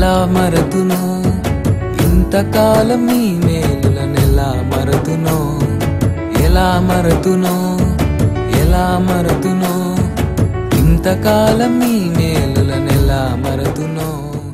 ఎలా మరతునో, ఇంతకాలం నీ మేలులనెలా మరతునో, ఎలా మరతునో, ఎలా మరతునో, ఇంతకాలం నీ మేలులనెలా మరతునో.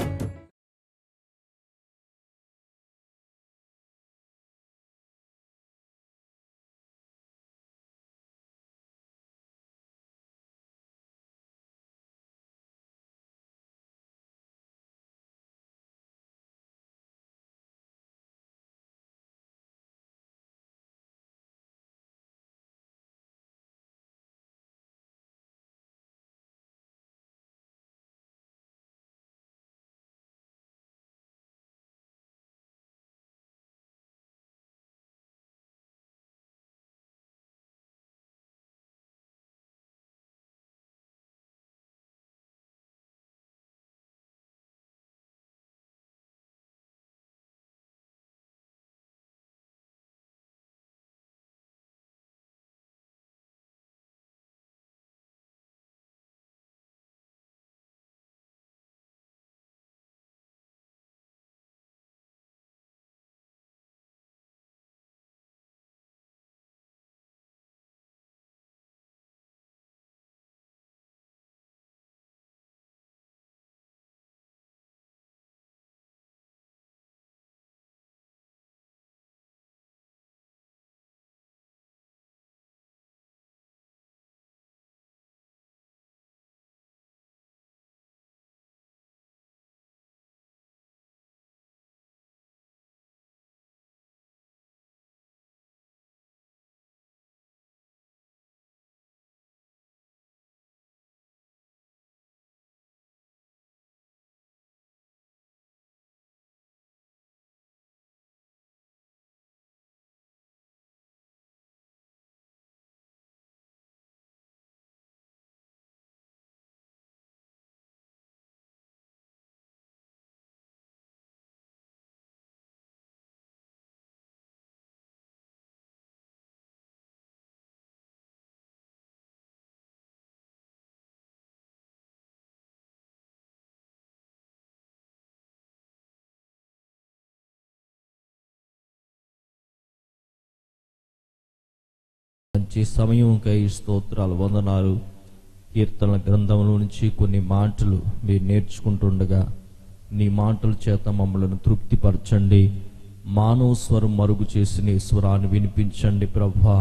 మంచి సమయంకై స్తోత్రాలు, వందనాలు. కీర్తనల గ్రంథంలో నుంచి కొన్ని మాటలు మీరు నేర్చుకుంటుండగా నీ మాటల చేత మమ్మల్ని తృప్తిపరచండి. మానవ స్వరం మరుగు చేసి నీ స్వరాన్ని వినిపించండి ప్రభువా.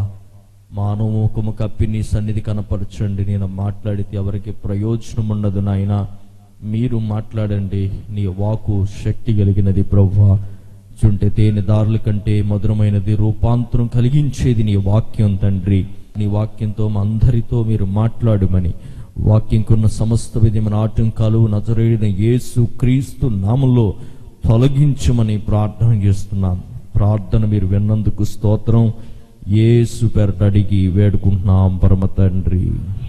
మానవ ముఖము కప్పి నీ సన్నిధి కనపరచండి. నేను మాట్లాడితే ఎవరికి ప్రయోజనం ఉండదు నాయన, మీరు మాట్లాడండి. నీ వాకు శక్తి కలిగినది ప్రభువా. చుంటే తేనె దారుల కంటే మధురమైనది, రూపాంతరం కలిగించేది నీ వాక్యం తండ్రి. నీ వాక్యంతో మా అందరితో మీరు మాట్లాడమని, వాక్యంకున్న సమస్త విధమైన ఆటంకాలు నజరేయుడైన యేసు క్రీస్తు నామములో తొలగించమని ప్రార్థన చేస్తున్నాం. ప్రార్థన మీరు విన్నందుకు స్తోత్రం. యేసు పేరట అడిగి వేడుకుంటున్నాం పరమ తండ్రి.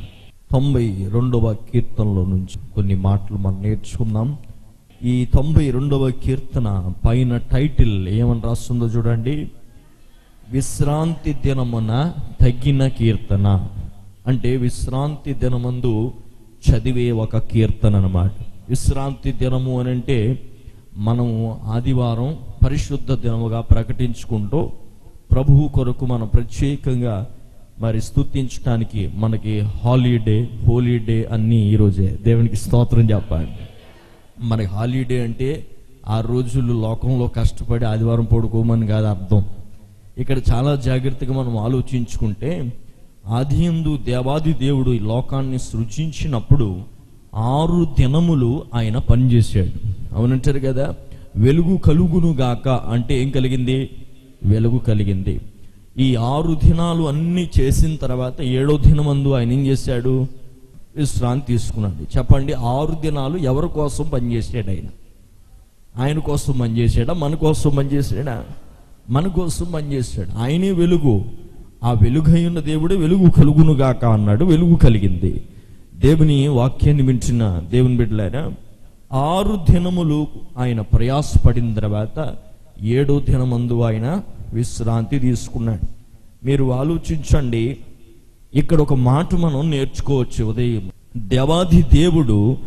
92వ కీర్తనలో నుంచి కొన్ని మాటలు మనం నేర్చుకుందాం. ఈ 92వ కీర్తన పైన టైటిల్ ఏమని రాస్తుందో చూడండి. విశ్రాంతి దినమున తగిన కీర్తన. అంటే విశ్రాంతి దినమందు చదివే ఒక కీర్తన అన్నమాట. విశ్రాంతి దినము అని అంటే మనము ఆదివారం పరిశుద్ధ దినముగా ప్రకటించుకుంటూ ప్రభువు కొరకు మనం ప్రత్యేకంగా మరి స్తుతించడానికి మనకి హోలీడే అన్నీ ఈరోజే. దేవునికి స్తోత్రం చెప్పండి. మనకి హాలిడే అంటే ఆ రోజులు లోకంలో కష్టపడి ఆదివారం పడుకోమని కాదు అర్థం. ఇక్కడ చాలా జాగ్రత్తగా మనం ఆలోచించుకుంటే, ఆదియందు దేవాది దేవుడు ఈ లోకాన్ని సృజించినప్పుడు 6 దినములు ఆయన పనిచేశాడు. అవునంటారు కదా. వెలుగు కలుగును గాక అంటే ఏం కలిగింది? వెలుగు కలిగింది. ఈ 6 దినాలు అన్నీ చేసిన తర్వాత 7వ దినమందు ఆయన ఏం చేశాడు? విశ్రాంతి తీసుకున్నాడు. చెప్పండి, 6 దినాలు ఎవరి కోసం పనిచేసాడు? ఆయన కోసం పనిచేసాడా? మన కోసం పనిచేసాడా? మన కోసం పనిచేశాడు. ఆయనే వెలుగు. ఆ వెలుగై ఉన్న దేవుడే వెలుగు కలుగును గాక అన్నాడు. వెలుగు కలిగింది. దేవుని వాక్యాన్ని వింటున్న దేవుని బిడ్డలారా, 6 దినములు ఆయన ప్రయాసపడిన తర్వాత 7వ దినమందు ఆయన విశ్రాంతి తీసుకున్నాడు. మీరు ఆలోచించండి. ఇక్కడ ఒక మాట మనం నేర్చుకోవచ్చు. ఉదయం దేవాది దేవుడు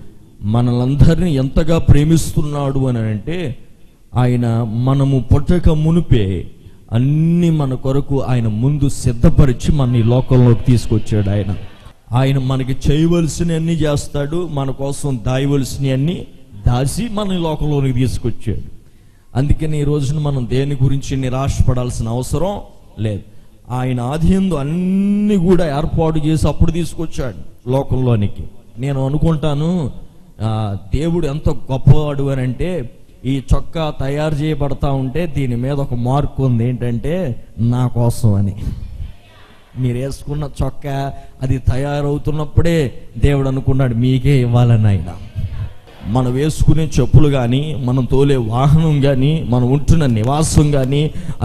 మనలందరినీ ఎంతగా ప్రేమిస్తున్నాడు అని అంటే, ఆయన మనము పుట్టక మునిపే అన్ని మన కొరకు ఆయన ముందు సిద్ధపరిచి మన ఈ లోకంలోకి తీసుకొచ్చాడు. ఆయన మనకి చేయవలసినవన్నీ చేస్తాడు, మన కోసం దాయవలసినవన్నీ దాచి మన ఈ లోకంలోనికి తీసుకొచ్చాడు. అందుకని ఈ రోజున మనం దేని గురించి నిరాశపడాల్సిన అవసరం లేదు. ఆయన ఆధీనంలో అన్ని కూడా ఏర్పాటు చేసి అప్పుడు తీసుకొచ్చాడు లోకంలోనికి. నేను అనుకుంటాను, దేవుడు ఎంత గొప్పవాడు అని అంటే, ఈ చొక్కా తయారు చేయబడతా ఉంటే దీని మీద ఒక మార్క్ ఉంది, ఏంటంటే నా కోసం అని. మీరు వేసుకున్న చొక్కా అది తయారవుతున్నప్పుడే దేవుడు అనుకున్నాడు మీకే ఇవ్వాలని. ఆయన మనం వేసుకునే చెప్పులు కానీ, మనం తోలే వాహనం కానీ, మనం ఉంటున్న నివాసం కానీ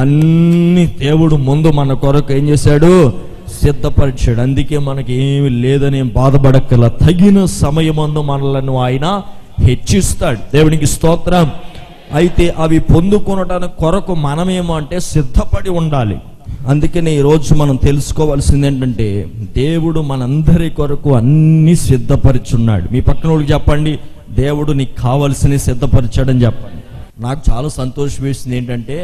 అన్ని దేవుడు ముందు మన కొరకు ఏం చేశాడు? సిద్ధపరిచాడు. అందుకే మనకి ఏమి లేదని బాధపడక్కల, తగిన సమయమందు మనలను ఆయన హెచ్చిస్తాడు. దేవునికి స్తోత్రం. అయితే అవి పొందుకొనడానికి కొరకు మనమేమో అంటే సిద్ధపడి ఉండాలి. అందుకనే ఈరోజు మనం తెలుసుకోవాల్సింది ఏంటంటే, దేవుడు మనందరి కొరకు అన్ని సిద్ధపరిచున్నాడు. మీ పక్కన వాళ్ళకి చెప్పండి, దేవుడు నీకు కావాల్సినవి సిద్ధపరిచాడని చెప్పండి. నాకు చాలా సంతోషం వేసింది ఏంటంటే,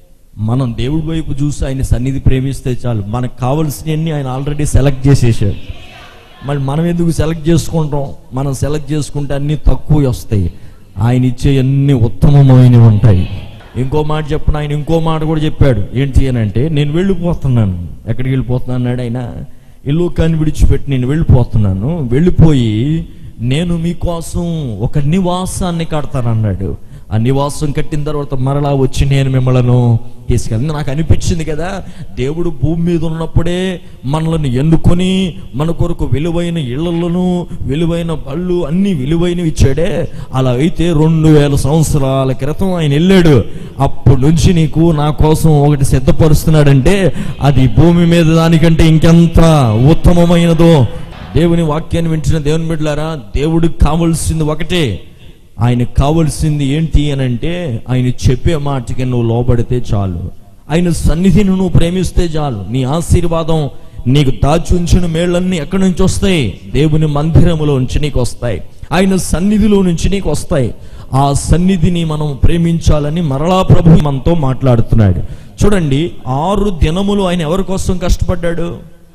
మనం దేవుడి వైపు చూసి ఆయన సన్నిధి ప్రేమిస్తే చాలు, మనకు కావాల్సినవన్నీ ఆయన ఆల్రెడీ సెలెక్ట్ చేసేసాడు. మరి మనం ఎందుకు సెలెక్ట్ చేసుకుంటాం? మనం సెలెక్ట్ చేసుకుంటే అన్నీ తక్కువ వస్తాయి, ఆయన ఇచ్చే అన్ని ఉత్తమమైనవి ఉంటాయి. ఇంకో మాట చెప్పిన, ఆయన ఇంకో మాట కూడా చెప్పాడు. ఏంటి అని అంటే, నేను వెళ్ళిపోతున్నాను. ఎక్కడికి వెళ్ళిపోతున్నాను అన్నాడు ఆయన? ఈ లోకాన్ని విడిచిపెట్టి నేను వెళ్ళిపోతున్నాను, వెళ్ళిపోయి నేను మీకోసం ఒక నివాసాన్ని కడతానన్నాడు. ఆ నివాసం కట్టిన తర్వాత మరలా వచ్చి నేను మిమ్మల్ని తీసుకెళ్ళి, నాకు అనిపించింది కదా, దేవుడు భూమి మీద ఉన్నప్పుడే మనల్ని ఎన్నుకొని మన కొరకు విలువైన ఇళ్లను, విలువైన బళ్ళు అన్ని విలువైనవి ఇచ్చాడే. అలా అయితే 2000 సంవత్సరాల క్రితం ఆయన వెళ్ళాడు. అప్పటి నుంచి నీకు నా కోసం ఒకటి సిద్ధపరుస్తున్నాడంటే అది భూమి మీద దానికంటే ఇంకెంత ఉత్తమమైనదో. దేవుని వాక్యాన్ని వింటున్న దేవుని బిడ్డలారా, దేవుడికి కావాల్సింది ఒకటే. ఆయనకు కావాల్సింది ఏంటి అని అంటే, ఆయన చెప్పే మాటకి నువ్వు లోబడితే చాలు, ఆయన సన్నిధిని నువ్వు ప్రేమిస్తే చాలు, నీ ఆశీర్వాదం, నీకు దాచి ఉంచిన మేళ్ళన్నీ ఎక్కడి నుంచి వస్తాయి? దేవుని మందిరములో నుంచి నీకు వస్తాయి, ఆయన సన్నిధిలో నుంచి నీకు వస్తాయి. ఆ సన్నిధిని మనం ప్రేమించాలని మరలా ప్రభు మనతో మాట్లాడుతున్నాడు. చూడండి, 6 దినములు ఆయన ఎవరి కోసం కష్టపడ్డాడు?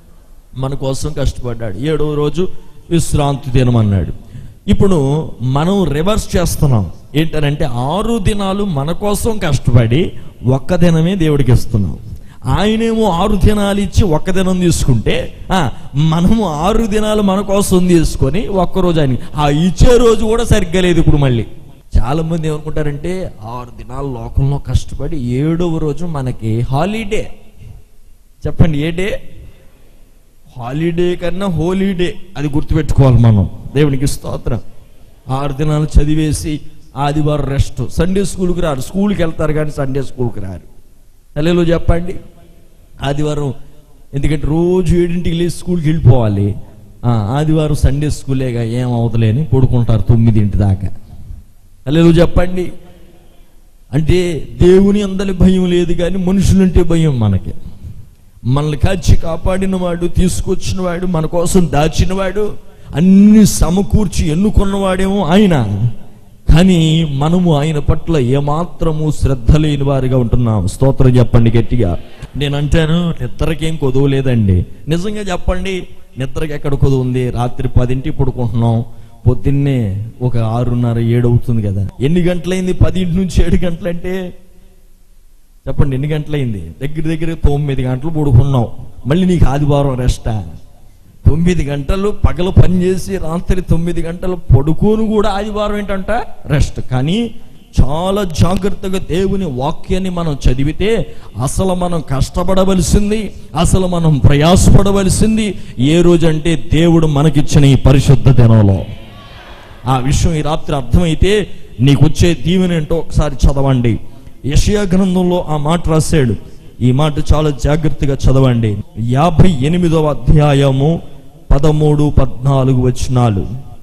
మన కోసం కష్టపడ్డాడు. 7వ రోజు విశ్రాంతి దినం అన్నాడు. ఇప్పుడు మనం రివర్స్ చేస్తున్నాం. ఏంటనంటే 6 దినాలు మన కోసం కష్టపడి 1 దినమే దేవుడికి ఇస్తున్నాం. ఆయనేమో 6 దినాలు ఇచ్చి 1 దినం తీసుకుంటే, మనము 6 దినాలు మన కోసం తీసుకొని 1 రోజు ఆయన, ఆ ఇచ్చే రోజు కూడా సరిగ్గా లేదు. ఇప్పుడు మళ్ళీ చాలా మంది ఏమనుకుంటారంటే, 6 దినాలు లోకంలో కష్టపడి 7వ రోజు మనకి హాలిడే. చెప్పండి, ఏ డే? హాలిడే కన్నా హోలీడే, అది గుర్తుపెట్టుకోవాలి మనం. దేవునికి స్తోత్రం. 6 దినాలు చదివేసి ఆదివారం రెస్ట్. సండే స్కూల్కి రారు, స్కూల్కి వెళ్తారు కానీ సండే స్కూల్కి రారు. హల్లెలూయా చెప్పండి. ఆదివారం ఎందుకంటే రోజు 7ంటికి లేచి స్కూల్కి వెళ్ళిపోవాలి. ఆదివారం సండే స్కూలేగా ఏం అవతలేని పడుకుంటారు 9 దాకా. హల్లెలూయా చెప్పండి. అంటే దేవుని అందరి భయం లేదు కానీ మనుషులంటే భయం మనకి. మనల్ని కాచి కాపాడినవాడు, తీసుకొచ్చినవాడు, మన కోసం దాచినవాడు, అన్ని సమకూర్చి ఎన్నుకున్నవాడేమో ఆయన. కానీ మనము ఆయన పట్ల ఏమాత్రము శ్రద్ధ లేని వారిగా ఉంటున్నాం. స్తోత్రం చెప్పండి గట్టిగా. నేను అంటాను, నిద్రకేం కొదువు లేదండి. నిజంగా చెప్పండి, నిద్రకి ఎక్కడ కొదువు ఉంది? రాత్రి 10ంటికి పడుకుంటున్నాం, పొద్దున్నే ఒక 6:30, 7 అవుతుంది కదా. ఎన్ని గంటలైంది? 10 నుంచి 7 గంటలంటే చెప్పండి, ఎన్ని గంటలైంది? దగ్గర 9 గంటలు పడుకున్నావు. మళ్ళీ నీకు ఆదివారం రెస్టా? 9 గంటలు పగలు పనిచేసి రాత్రి 9 గంటలు పడుకోను కూడా ఆదివారం ఏంటంట? రెస్ట్. కానీ చాలా జాగ్రత్తగా దేవుని వాక్యాన్ని మనం చదివితే అసలు మనం కష్టపడవలసింది, అసలు మనం ప్రయాసపడవలసింది ఏ రోజంటే దేవుడు మనకిచ్చిన ఈ పరిశుద్ధ దినంలో. ఆ విషయం ఈ రాత్రి అర్థమైతే నీకు వచ్చే దీవెన ఏంటో ఒకసారి చదవండి. యెషయా గ్రంథంలో ఆ మాట రాశాడు. ఈ మాట చాలా జాగ్రత్తగా చదవండి. 58వ అధ్యాయము 13, 14 వచనాలు.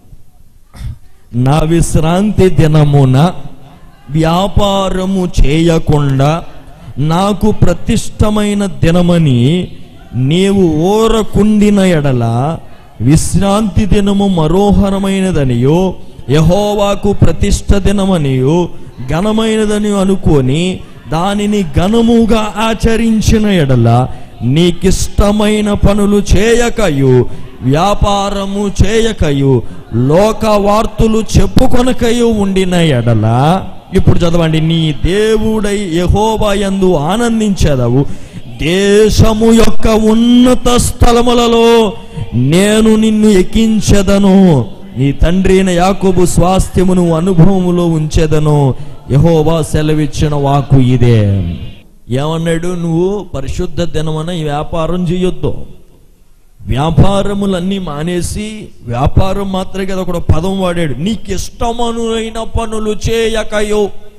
నా విశ్రాంతి దినమున వ్యాపారము చేయకుండా నాకు ప్రతిష్టమైన దినమని నీవు ఓరకుండిన ఎడల విశ్రాంతి దినము మనోహరమైనదనియో యెహోవాకు ప్రతిష్ఠ దినమనియు ఘనమైనదని అనుకొని దానిని ఘనముగా ఆచరించిన ఎడల నీకిష్టమైన పనులు చేయకయు వ్యాపారము చేయకయు లోక వార్తలు చెప్పుకొనకయు ఉండిన ఎడల, ఇప్పుడు చదవండి, నీ దేవుడై యెహోవా యందు ఆనందించెదవు. దేశము యొక్క ఉన్నత స్థలములలో నేను నిన్ను ఎక్కించెదను, నీ తండ్రి అయిన యాకోబు స్వాస్థ్యమును అనుభవములో ఉంచెదను. యెహోవా సెలవిచ్చిన వాక్కు ఇదే. ఏమన్నాడు? నువ్వు పరిశుద్ధ దినమున ఈ వ్యాపారం చేయొద్దు. వ్యాపారములన్నీ మానేసి, వ్యాపారం మాత్రమే కదా ఒక పదం వాడాడు, నీకు ఇష్టమనులైన పనులు చేయకయో.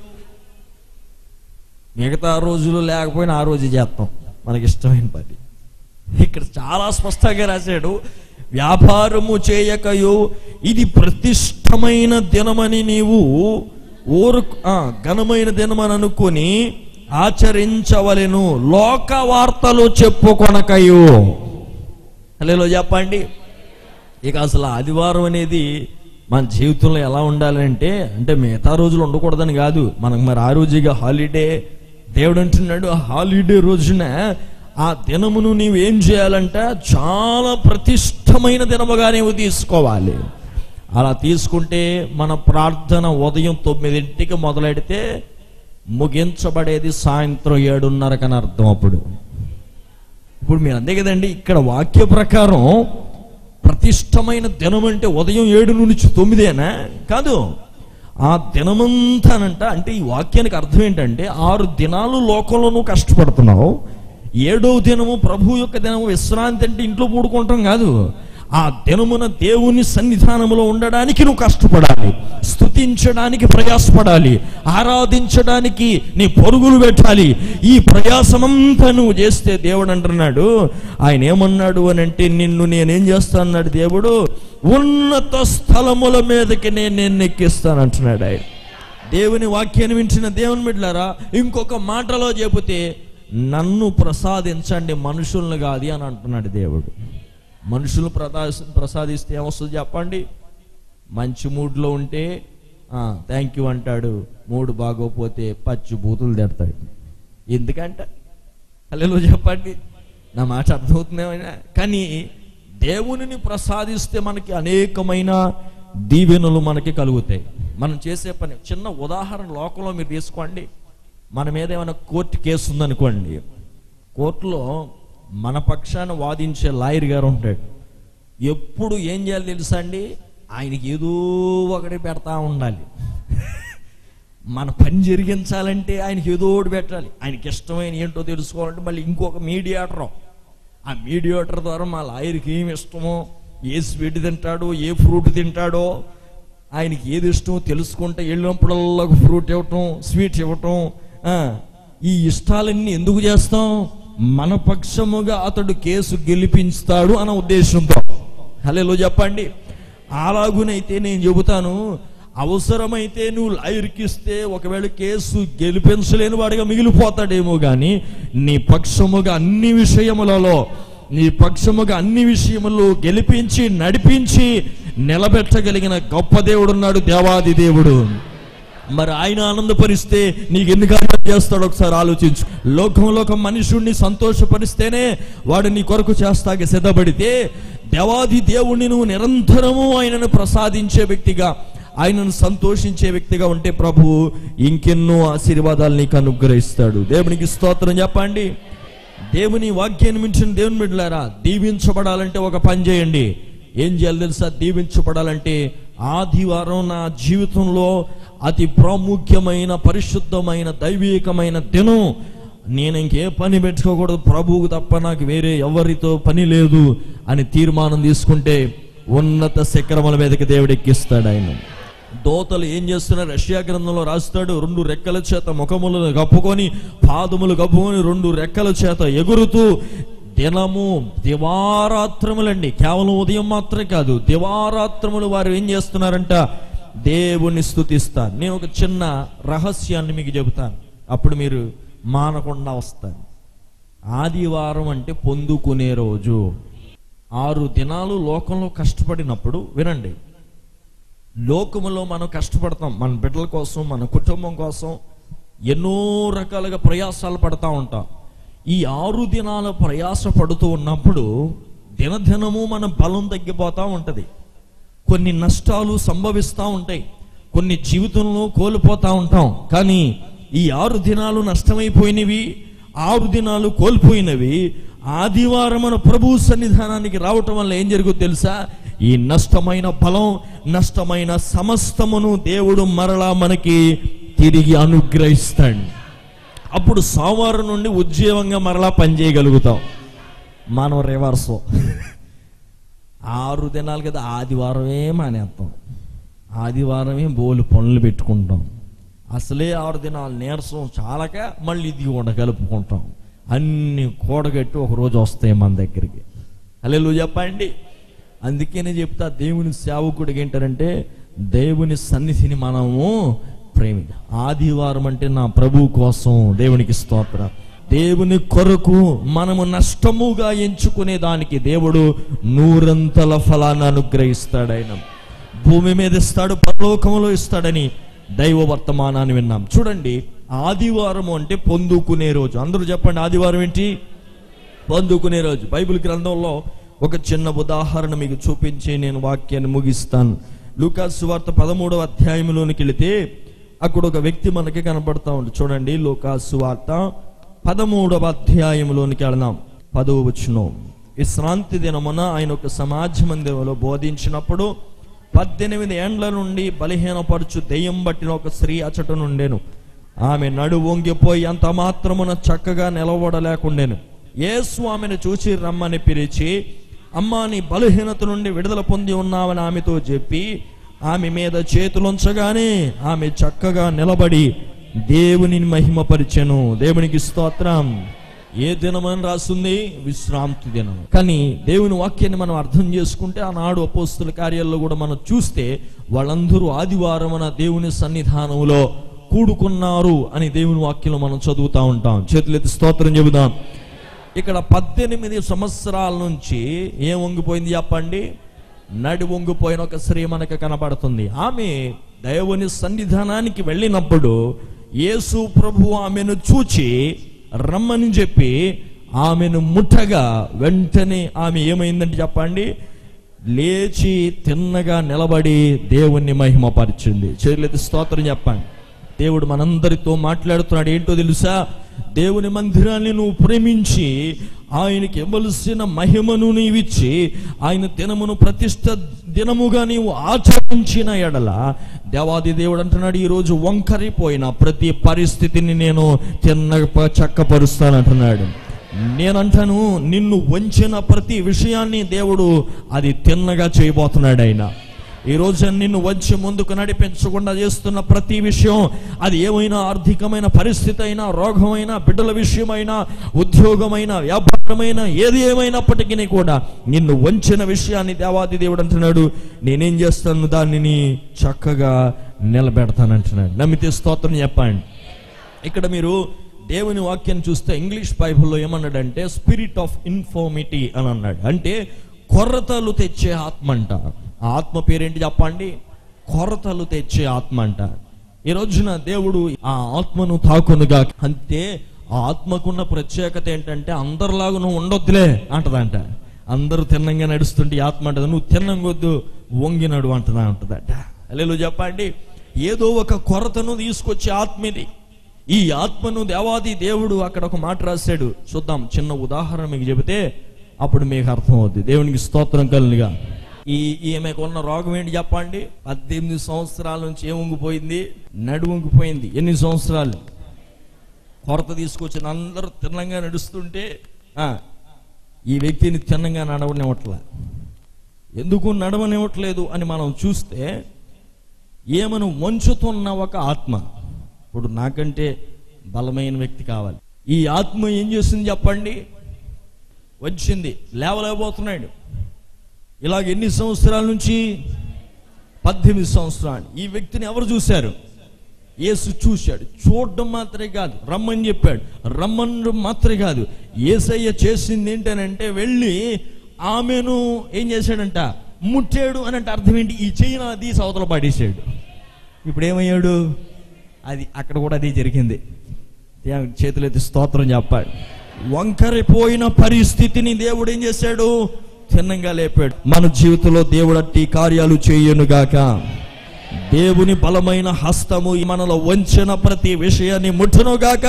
మిగతా రోజులు లేకపోయినా ఆ రోజు చేస్తాం మనకి ఇష్టమైన పని. ఇక్కడ చాలా స్పష్టంగా రాశాడు, వ్యాపారము చేయకయో, ఇది ప్రతిష్టమైన దినమని నీవు ఘనమైన దినమని అనుకొని ఆచరించవలెను, లోక వార్తలు చెప్పుకొనకయు. హల్లెలూయా చెప్పండి. ఇక అసలు ఆదివారం అనేది మన జీవితంలో ఎలా ఉండాలంటే, అంటే మిగతా రోజులు ఉండకూడదని కాదు, మనకు మరి ఆ రోజుగా హాలిడే. దేవుడు అంటున్నాడు, ఆ హాలిడే రోజున ఆ దినమును నీవు ఏం చేయాలంటే చాలా ప్రతిష్టమైన దినముగా నీవు తీసుకోవాలి. అలా తీసుకుంటే మన ప్రార్థన ఉదయం 9 మొదలెడితే ముగించబడేది సాయంత్రం 7:30 అర్థం. ఇప్పుడు మీరు అంతే కదండి. ఇక్కడ వాక్య ప్రకారం ప్రతిష్టమైన దినం అంటే ఉదయం 7 నుంచి 9 కాదు, ఆ దినమంతానంట. అంటే ఈ వాక్యానికి అర్థం ఏంటంటే 6 దినాలు లోకంలో నువ్వు కష్టపడుతున్నావు, 7వ దినము ప్రభు యొక్క దినము విశ్రాంతి. అంటే ఇంట్లో పూడుకుంటాం కాదు, ఆ దినమున దేవుని సన్నిధానంలో ఉండడానికి నువ్వు కష్టపడాలి, స్తుతించడానికి ప్రయాసపడాలి, ఆరాధించడానికి నీ పరుగులు పెట్టాలి. ఈ ప్రయాసమంతా నువ్వు చేస్తే దేవుడు అంటున్నాడు, ఆయన ఏమన్నాడు అని అంటే, నిన్ను నేనేం చేస్తాను అన్నాడు దేవుడు, ఉన్నత స్థలముల మీదకి నేను ఎక్కిస్తాను అంటున్నాడు ఆయన. దేవుని వాక్యాన్ని వింటున్న దేవుని బిడ్డలారా, ఇంకొక మాటలో చెబితే నన్ను ప్రసాదించండి, మనుషులను కాదు అని అంటున్నాడు దేవుడు. మనుషులు ప్రసాదిస్తే ఏమొస్తుంది చెప్పండి? మంచి మూడ్లో ఉంటే థ్యాంక్ యూ అంటాడు, మూడు బాగోపోతే పచ్చి బూతులు తిడతాడు. ఎందుకంటే హల్లెలూయా చెప్పండి, నా మాట అర్థమవుతుందేమైనా. కానీ దేవునిని ప్రసాదిస్తే మనకి అనేకమైన దీవెనలు మనకి కలుగుతాయి. మనం చేసే పని, చిన్న ఉదాహరణ లోకంలో మీరు తీసుకోండి. మన మీద ఏమైనా కోర్టు కేసు ఉందనుకోండి, కోర్టులో మన పక్షాన వాదించే లాయర్ గారు ఉంటాడు. ఎప్పుడు ఏం చేయాలి తెలుసా అండి? ఆయనకి ఏదో ఒకటి పెడతా ఉండాలి. మన పని జరిగించాలంటే ఆయనకి ఏదో ఒకటి పెట్టాలి. ఆయనకి ఇష్టమైన ఏంటో తెలుసుకోవాలంటే మళ్ళీ ఇంకొక మీడియేటర్, ఆ మీడియేటర్ ద్వారా మా లాయర్కి ఏమి ఇష్టమో, ఏ స్వీట్ తింటాడో, ఏ ఫ్రూట్ తింటాడో, ఆయనకి ఏది ఇష్టమో తెలుసుకుంటే వెళ్ళినప్పుడల్లా ఫ్రూట్ ఇవ్వటం, స్వీట్ ఇవ్వటం. ఈ ఇష్టాలన్నీ ఎందుకు చేస్తాం? మన పక్షముగా అతడు కేసు గెలిపించుతాడు అన్న ఉద్దేశంతో. హల్లెలూయా చెప్పండి. అలాగునైతే నేను చెబుతాను, అవసరమైతే నువ్వు లాయర్కి ఇస్తే ఒకవేళ కేసు గెలిపించలేని వాడిగా మిగిలిపోతాడేమో, కానీ నీ పక్షముగా అన్ని విషయములో గెలిపించి నడిపించి నిలబెట్టగలిగిన గొప్ప దేవుడు ఉన్నాడు, దేవాది దేవుడు. మరి ఆయన ఆనందపరిస్తే నీకు ఎందుకు ఆనందం చేస్తాడో ఒకసారి ఆలోచించు. లోకంలో ఒక మనుషుడిని సంతోషపరిస్తేనే వాడు నీ కొరకు చేస్తాకి సిద్ధపడితే, దేవాది దేవుణ్ణి నువ్వు నిరంతరము ఆయనను ప్రసాదించే వ్యక్తిగా, ఆయనను సంతోషించే వ్యక్తిగా ఉంటే ప్రభు ఇంకెన్నో ఆశీర్వాదాలు నీకు అనుగ్రహిస్తాడు. దేవునికి స్తోత్రం చెప్పండి. దేవుని వాక్యాన్ని మించిన దేవుని బిడ్డలారా, దీవించబడాలంటే ఒక పని చేయండి. ఏం చేయాలి తెలుసా? దీవించబడాలంటే ఆదివారం నా జీవితంలో అతి ప్రాముఖ్యమైన, పరిశుద్ధమైన, దైవికమైన దినం. నేను ఇంకే పని పెట్టుకోకూడదు, ప్రభువుకు తప్ప నాకు వేరే ఎవరితో పని లేదు అని తీర్మానం తీసుకుంటే ఉన్నత శిఖరముల మీదకి దేవుడు ఎక్కిస్తాడు ఆయన. దోతలు ఏం చేస్తున్నారు? యెషయా గ్రంథంలో రాస్తాడు, 2 రెక్కల చేత ముఖములను కప్పుకొని, పాదములు కప్పుకొని 2 రెక్కల చేత ఎగురుతూ దినము దివారాత్రములండి, కేవలం ఉదయం మాత్రమే కాదు, దివారాత్రములు వారు ఏం చేస్తున్నారంట? దేవుణ్ణి స్తుతిస్తారు. నేను ఒక చిన్న రహస్యాన్ని మీకు చెబుతాను, అప్పుడు మీరు మానకుండా వస్తారు. ఆదివారం అంటే పొందుకునే రోజు. 6 దినాలు లోకంలో కష్టపడినప్పుడు, వినండి, లోకములో మనం కష్టపడతాం, మన బిడ్డల కోసం, మన కుటుంబం కోసం ఎన్నో రకాలుగా ప్రయాసాలు పడతా ఉంటాం. ఈ 6 దినాల ప్రయాస పడుతూ ఉన్నప్పుడు దినదినము మన బలం తగ్గిపోతూ ఉంటుంది. కొన్ని నష్టాలు సంభవిస్తూ ఉంటాయి, కొన్ని జీవితంలో కోల్పోతూ ఉంటాం. కానీ ఈ 6 దినాలు నష్టమైపోయినవి, 6 దినాలు కోల్పోయినవి ఆదివారం మన ప్రభు సన్నిధానానికి రావటం వల్ల ఏం జరుగుతుందో తెలుసా? ఈ నష్టమైన బలం, నష్టమైన సమస్తమును దేవుడు మరలా మనకి తిరిగి అనుగ్రహిస్తాడు. అప్పుడు సోమవారం నుండి ఉద్యోగంగా మరలా పనిచేయగలుగుతాం. మనం రివర్సు, 6 దినాలు కదా ఆదివారమే మానేస్తాం, ఆదివారమే బోలు పనులు పెట్టుకుంటాం. అసలే 6 దినాలు నీరసం చాలక మళ్ళీ ఇది కూడా కలుపుకుంటాం. అన్ని కూడగట్టి ఒకరోజు వస్తాయి మన దగ్గరికి. హల్లెలూయా చెప్పండి. అందుకనే చెప్తా, దేవుని సేవకుడికి ఏంటారంటే దేవుని సన్నిధిని మనము ప్రేమి. ఆదివారం అంటే నా ప్రభు కోసం, దేవునికి స్తోత్రం. దేవుని కొరకు మనము నష్టముగా ఎంచుకునే దానికి దేవుడు 100 ఫలాన్ని అనుగ్రహిస్తాడు. ఆయన భూమి మీద ఇస్తాడు, పరలోకములో ఇస్తాడని దైవ వర్తమానాన్ని విన్నాం. చూడండి, ఆదివారం అంటే పొందుకునే రోజు. అందరూ చెప్పండి, ఆదివారం ఏంటి? పొందుకునే రోజు. బైబిల్ గ్రంథంలో ఒక చిన్న ఉదాహరణ మీకు చూపించి నేను వాక్యాన్ని ముగిస్తాను. లూకాసు సువార్త 13వ అధ్యాయంలోనికి వెళితే అక్కడ ఒక వ్యక్తి మనకి కనబడతా ఉంది. చూడండి, లూకాసు సువార్త 13వ అధ్యాయంలోనికి వెళదాం. 10వ వచనం. విశ్రాంతి దినమున ఆయన ఒక సమాజ మందిరంలో బోధించినప్పుడు 18 ఏండ్ల నుండి బలహీనపరచు దెయ్యం పట్టిన ఒక స్త్రీ అచట నుండెను. ఆమె నడు వంగిపోయి అంత మాత్రమున చక్కగా నిలబడలేకుండెను. యేసు ఆమెను చూసి రమ్మని పిలిచి, అమ్మా, నీ బలహీనత నుండి విడుదల పొంది ఉన్నావని ఆమెతో చెప్పి ఆమె మీద చేతులుంచగానే ఆమె చక్కగా నిలబడి దేవుని మహిమపరిచెను. దేవునికి స్తోత్రం. ఏ దినమని రాస్తుంది? విశ్రాంతి దినం. కానీ దేవుని వాక్యాన్ని మనం అర్థం చేసుకుంటే ఆనాడు అపోస్తుల కార్యాల్లో కూడా మనం చూస్తే వాళ్ళందరూ ఆదివారమున దేవుని సన్నిధానంలో కూడుకున్నారు అని దేవుని వాక్యంలో మనం చదువుతూ ఉంటాం. చేతులెత్తి స్తోత్రం చెబుదాం. ఇక్కడ 18 సంవత్సరాల నుంచి ఏం వంగిపోయింది చెప్పండి? నడి వంగిపోయిన ఒక స్త్రీ మనకు కనబడుతుంది. ఆమె దేవుని సన్నిధానానికి వెళ్ళినప్పుడు యేసు ప్రభు ఆమెను చూచి రమ్మని చెప్పి ఆమెను ముట్టగా వెంటనే ఆమె ఏమైందంటే చెప్పండి, లేచి తిన్నగా నిలబడి దేవుణ్ణి మహిమపరిచింది. చేతులెత్తి స్తోత్రం చెప్పండి. దేవుడు మనందరితో మాట్లాడుతున్నాడు. ఏంటో తెలుసా? దేవుని మందిరాన్ని నువ్వు ప్రేమించి ఆయనకి ఇవ్వవలసిన మహిమను నీవిచ్చి ఆయన దినమును ప్రతిష్ట దినముగా నీవు ఆచరించిన ఎడల దేవాది దేవుడు అంటున్నాడు, ఈరోజు వంకరిపోయిన ప్రతి పరిస్థితిని నేను చక్కపరుస్తానంటున్నాడు. నేనంటాను, నిన్ను వంచిన ప్రతి విషయాన్ని దేవుడు అది తిన్నగా చేయబోతున్నాడు. ఆయన ఈరోజు నిన్ను వచ్చి ముందుకు నడిపించకుండా చేస్తున్న ప్రతి విషయం, అది ఏమైనా ఆర్థికమైన పరిస్థితి అయినా, రోగమైనా, బిడ్డల విషయమైనా, ఉద్యోగమైనా, వ్యాపారమైనా, ఏది ఏమైనప్పటికీ కూడా నిన్ను వంచిన విషయాన్ని దేవాది దేవుడు అంటున్నాడు, నేనేం చేస్తాను, దానిని చక్కగా నిలబెడతానంటున్నాడు. నమ్మితే స్తోత్రం చెప్పండి. ఇక్కడ మీరు దేవుని వాక్యాన్ని చూస్తే ఇంగ్లీష్ బైబిల్లో ఏమన్నాడంటే స్పిరిట్ ఆఫ్ ఇన్ఫర్మిటీ అని అన్నాడు. అంటే కొరతలు తెచ్చే ఆత్మ అంట. ఆ ఆత్మ పేరేంటి చెప్పండి? కొరతలు తెచ్చే ఆత్మ అంట. ఈ రోజున దేవుడు ఆ ఆత్మను తాకునుగా. అంతే, ఆ ఆత్మకున్న ప్రత్యేకత ఏంటంటే అందరిలాగా నువ్వు ఉండొద్దులే అంటదంట. అందరూ తిన్నంగా నడుస్తుంటే ఆత్మ అంటది, నువ్వు తిన్నంగొద్దు, వంగినడు అంటదట. హల్లెలూయా చెప్పండి. ఏదో ఒక కొరతను తీసుకొచ్చే ఆత్మ ఇది. ఈ ఆత్మను దేవాది దేవుడు అక్కడ ఒక మాట రాశాడు. చూద్దాం, చిన్న ఉదాహరణ మీకు చెబితే అప్పుడు మీకు అర్థం అవుద్ది. దేవునికి స్తోత్రం కలుగుగా. ఈమెకు ఉన్న రోగం ఏంటి చెప్పండి? 18 సంవత్సరాల నుంచి ఏం వంగిపోయింది? నడు వంగిపోయింది. ఎన్ని సంవత్సరాలు? కొరత తీసుకొచ్చిన అందరూ తిన్నంగా నడుస్తుంటే ఈ వ్యక్తిని తిన్నంగా నడవనివ్వట్లే. ఎందుకు నడవనివ్వట్లేదు అని మనం చూస్తే ఏమను వంచుతున్న ఒక ఆత్మ. ఇప్పుడు నాకంటే బలమైన వ్యక్తి కావాలి. ఈ ఆత్మ ఏం చేసింది చెప్పండి? వచ్చింది, లేవలేకపోతున్నాడు. ఇలాగ ఎన్ని సంవత్సరాల నుంచి? 18 సంవత్సరాలు. ఈ వ్యక్తిని ఎవరు చూశారు? యేసు చూశాడు. చూడడం మాత్రమే కాదు, రమ్మని చెప్పాడు. రమ్మనడం మాత్రమే కాదు, యేసయ్య చేసింది ఏంటనంటే వెళ్ళి ఆమెను ఏం చేశాడంట? ముట్టాడు అని అంటే అర్థం ఏంటి? ఈ చెయ్యి నాది సవతల పడేసాడు. ఇప్పుడు ఏమయ్యాడు? అది అక్కడ కూడా అదే జరిగింది. చేతులు ఎత్తి స్తోత్రం చెప్పాడు. వంకరైపోయిన పరిస్థితిని దేవుడు ఏం చేశాడు? చిన్నంగా లేపాడు. మన జీవితంలో దేవుడు అట్టి కార్యాలు చేయనుగాక. దేవుని బలమైన హస్తము మనలో వంచిన ప్రతి విషయాన్ని ముట్టునుగాక.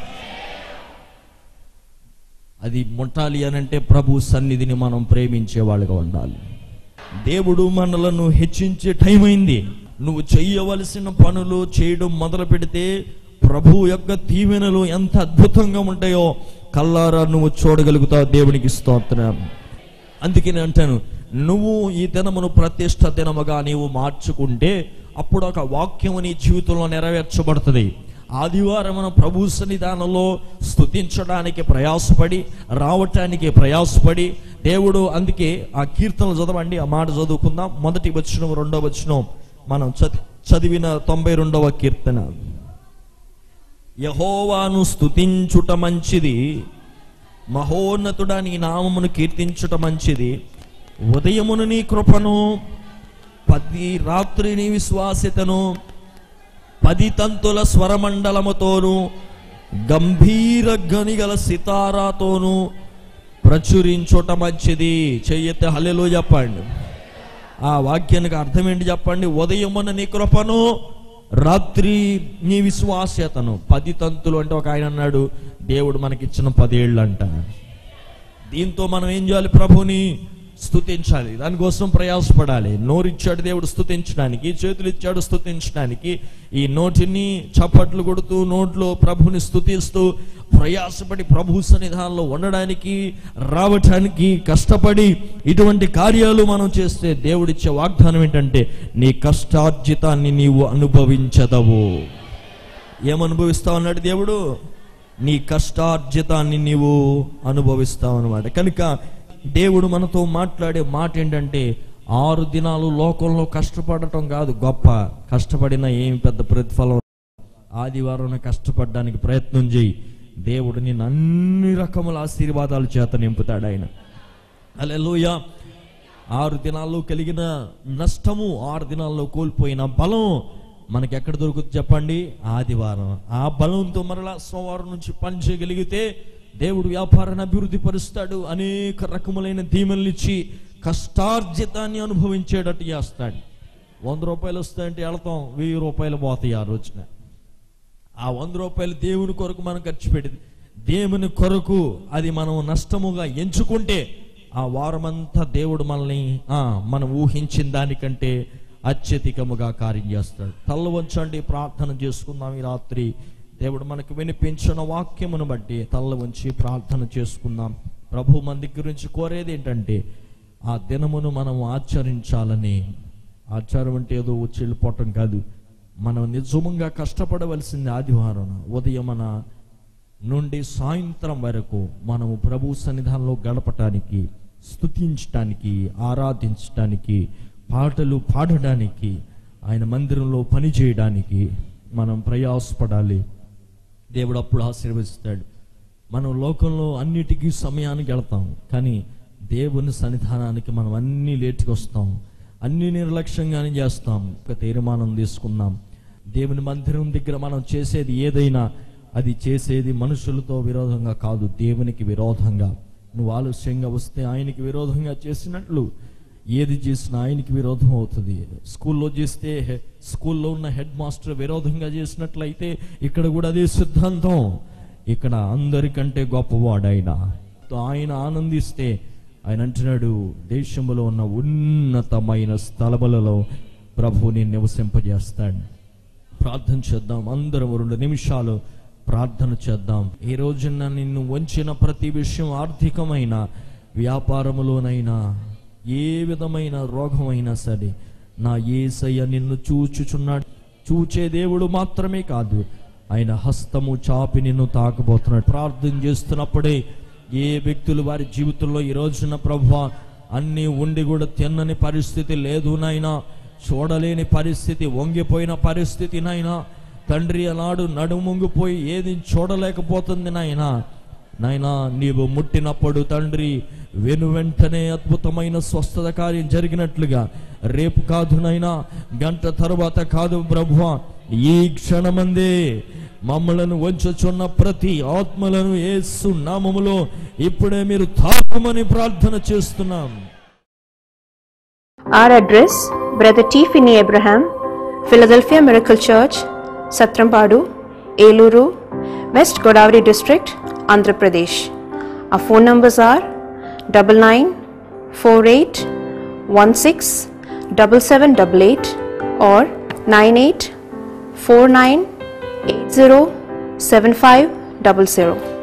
అది ముట్టాలి అనంటే ప్రభు సన్నిధిని మనం ప్రేమించే వాళ్ళుగా ఉండాలి. దేవుడు మనలను హెచ్చించే టైం అయింది. నువ్వు చేయవలసిన పనులు చేయడం మొదలు పెడితే ప్రభు యొక్క దీవెనలు ఎంత అద్భుతంగా ఉంటాయో కల్లారా నువ్వు చూడగలుగుతావు. దేవునికి స్తోత్రం. అందుకే నేను అంటాను, నువ్వు ఈ దినమును ప్రతిష్ట దినముగా నీవు మార్చుకుంటే అప్పుడు ఒక వాక్యము నీ జీవితంలో నెరవేర్చబడుతుంది. ఆదివారం ప్రభు సన్నిధానంలో స్తుతించడానికి ప్రయాసపడి రావటానికి ప్రయాసపడి దేవుడు, అందుకే ఆ కీర్తనలు చదవండి, ఆ మాట చదువుకుందాం. మొదటి వచనం, రెండవ వచనం మనం చదివిన 92వ కీర్తన. యెహోవాను స్తుతించుట మంచిది, మహోన్నతుడా నీ నామమును కీర్తించుట మంచిది. ఉదయమును నీ కృపను, రాత్రి నీ విశ్వాస్యతను 10 తంతుల స్వరమండలముతోను గంభీర గనిగల సితారాతోను ప్రచురించుట మంచిది. చెయ్యెత్తి హల్లెలూయా చెప్పండి. ఆ వాక్యానికి అర్థం ఏంటి చెప్పండి? ఉదయమున నీ కృపను, రాత్రి నీ విశ్వాస్యతను. 10 తంతులు అంటే ఒక ఆయన అన్నాడు, దేవుడు మనకిచ్చిన 10 ఏళ్ళు అంట. దీంతో మనం ఏం చేయాలి? ప్రభుని స్తుతించాలి, దానికోసం ప్రయాసపడాలి. నోరిచ్చాడు దేవుడు స్తుతించడానికి, చేతులు ఇచ్చాడు స్తుతించడానికి. ఈ నోటిని చప్పట్లు కొడుతూ నోట్లో ప్రభుని స్తుతిస్తూ ప్రయాసపడి ప్రభు సన్నిధానంలో ఉండడానికి, రావటానికి కష్టపడి ఇటువంటి కార్యాలు మనం చేస్తే దేవుడిచ్చే వాగ్దానం ఏంటంటే నీ కష్టార్జితాన్ని నీవు అనుభవించదవు. ఏమనుభవిస్తావు అన్నాడు దేవుడు? నీ కష్టార్జితాన్ని నీవు అనుభవిస్తావు అన్నమాట. కనుక దేవుడు మనతో మాట్లాడే మాట ఏంటంటే 6 దినాలు లోకంలో కష్టపడటం కాదు గొప్ప, కష్టపడినా ఏమి పెద్ద ప్రతిఫలం. ఆదివారం కష్టపడడానికి ప్రయత్నం చేయి, దేవుడు నిన్ను అన్ని రకముల ఆశీర్వాదాల చేత నింపుతాడు ఆయన. హల్లెలూయా. 6 దినాల్లో కలిగిన నష్టము, 6 దినాల్లో కోల్పోయిన బలం మనకి ఎక్కడ దొరుకుతుంది చెప్పండి? ఆదివారం. ఆ బలంతో మరలా సోమవారం నుంచి పని చేయగలిగితే దేవుడు వ్యాపారాన్ని అభివృద్ధి పరుస్తాడు. అనేక రకములైన దీవెనలు ఇచ్చి కష్టార్జితాన్ని అనుభవించేటట్టు చేస్తాడు. 100 రూపాయలు వస్తాయంటే వెళతాం, 1000 రూపాయలు పోతాయి ఆ రోజున. ఆ 100 రూపాయలు దేవుని కొరకు మనం ఖర్చు పెడితే, దేవుని కొరకు అది మనం నష్టముగా ఎంచుకుంటే ఆ వారమంతా దేవుడు మనల్ని మనం ఊహించిన దానికంటే అత్యధికముగా కార్యం చేస్తాడు. తల్ల వంచండి, ప్రార్థన చేసుకుందాం. ఈ రాత్రి దేవుడు మనకు వినిపించిన వాక్యమును బట్టి తల్ల వంచి ప్రార్థన చేసుకుందాం. ప్రభు మన దగ్గర నుంచి కోరేది ఏంటంటే ఆ దినమును మనం ఆచరించాలని. ఆచారం అంటే ఏదో వచ్చి వెళ్ళిపోవటం కాదు, మనం నిజంగా కష్టపడవలసింది. ఆదివారం ఉదయమన నుండి సాయంత్రం వరకు మనము ప్రభు సన్నిధానంలో గడపటానికి, స్తుతించటానికి, ఆరాధించటానికి, పాటలు పాడడానికి, ఆయన మందిరంలో పని చేయడానికి మనం ప్రయాసపడాలి. దేవుడు అప్పుడు ఆశీర్వదిస్తాడు. మనం లోకంలో అన్నిటికీ సమయానికి వెళ్తాం, కానీ దేవుని సన్నిధానానికి మనం అన్నీ లేటుకు వస్తాం, అన్ని నిర్లక్ష్యంగానే చేస్తాం. ఒక తీర్మానం తీసుకుందాం. దేవుని మందిరం దగ్గర మనం చేసేది ఏదైనా అది చేసేది మనుషులతో విరోధంగా కాదు, దేవునికి విరోధంగా. నువ్వు ఆలస్యంగా వస్తే ఆయనకి విరోధంగా చేసినట్లు, ఏది చేసినా ఆయనకి విరోధం అవుతుంది. స్కూల్లో చేస్తే స్కూల్లో ఉన్న హెడ్ మాస్టర్ విరోధంగా చేసినట్లయితే ఇక్కడ కూడా అదే సిద్ధాంతం. ఇక్కడ అందరికంటే గొప్పవాడు ఆయన. ఆయన ఆనందిస్తే ఆయన అంటున్నాడు, దేశంలో ఉన్న ఉన్నతమైన స్థలములలో ప్రభువుని నివసింపజేస్తాడు. ప్రార్థన చేద్దాం. అందరం 2 నిమిషాలు ప్రార్థన చేద్దాం. ఈ రోజున నిన్ను వంచిన ప్రతి విషయం, ఆర్థికమైన, వ్యాపారములోనైనా, ఏ విధమైన రోగమైనా సరే, నా యేసయ్య నిన్ను చూచుచున్నాడు. చూచే దేవుడు మాత్రమే కాదు, ఆయన హస్తము చాపి నిన్ను తాకబోతున్నాడు. ప్రార్థన చేస్తున్నప్పుడే ఏ వ్యక్తులు వారి జీవితంలో ఈ రోజున ప్రభువా అన్నీ ఉండి కూడా తిన్నని పరిస్థితి లేదు నాయనా, చూడలేని పరిస్థితి, వంగిపోయిన పరిస్థితి నాయనా, తండ్రి అలాడు నడుముంగిపోయి ఏది చూడలేకపోతుంది నాయనా, నాయనా నీవు ముట్టినప్పుడు తండ్రి వెంటనే అద్భుతమైన స్వస్థత కార్యం జరిగినట్లుగా రేపు కాదు నాయనా, గంట తర్వాత కాదు ప్రభువా, ఈ క్షణమందే మమ్మలను వంచుచున్న ప్రతి ఆత్మలను యేసు నామములో ఇప్పుడే మీరు తాకమని ప్రార్థన చేస్తున్నాం. Our address, Brother T. Finney Abraham, Philadelphia Miracle Church, Satrampadu, Eluru, West Godavari District, Andhra Pradesh. Our phone numbers are 9948167788 or 9849807500.